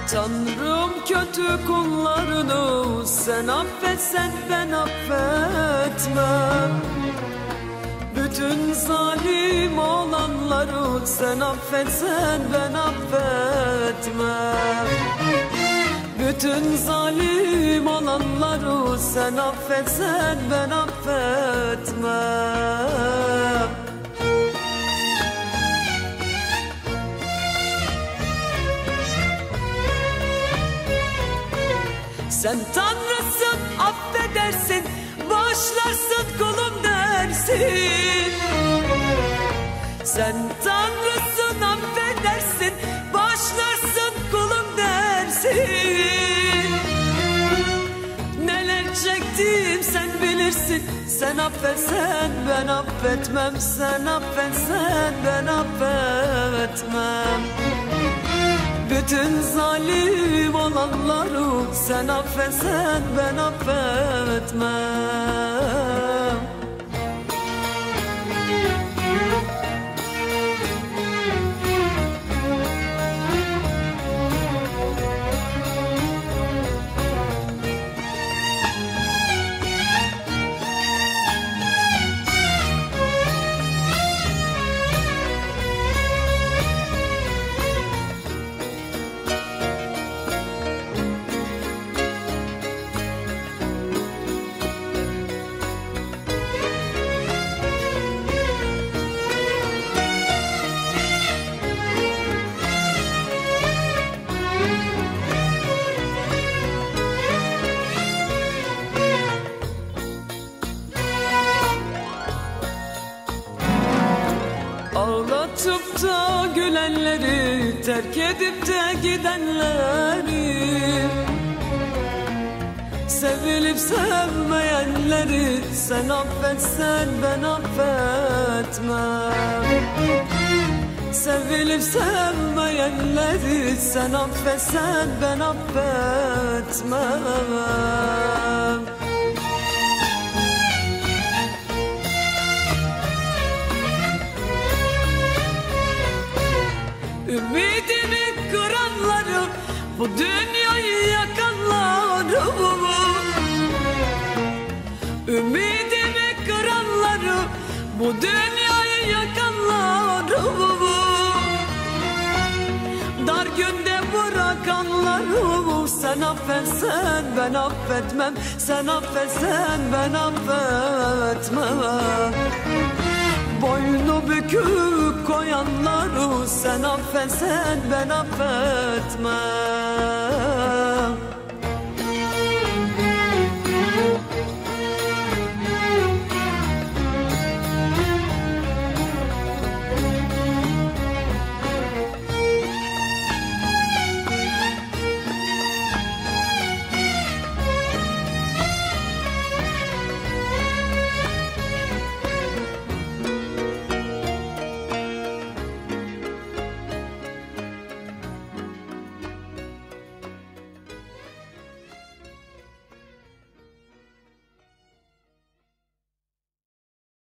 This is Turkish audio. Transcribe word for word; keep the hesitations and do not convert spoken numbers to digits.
Tanrım kötü kullarını sen affetsen ben affetmem. Bütün zalim olanları sen affetsen ben affetmem. Bütün zalim olanları sen affetsen ben affetmem. Sen Tanrısın, affedersin, bağışlarsın kulum dersin. Sen Tanrısın, affedersin, bağışlarsın kulum dersin. Neler çektim sen bilirsin. Sen affetsen ben affetmem. Sen affetsen ben affetmem. Bütün zalim olanları sen affetsen ben affetmem. Ağlatıp da gülenleri, terk edip de gidenleri, sevilip sevmeyenleri sen affetsen ben affetmem. Sevilip sevmeyenleri sen affetsen ben affetmem. Ümidimi kıranları, bu dünyayı yakanları, ümidimi kıranları, bu dünyayı yakanları, dar günde bırakanları sen affetsen ben affetmem. Sen affetsen ben affetmem. Boynu bükük koyanları sen affetsen ben affetmem.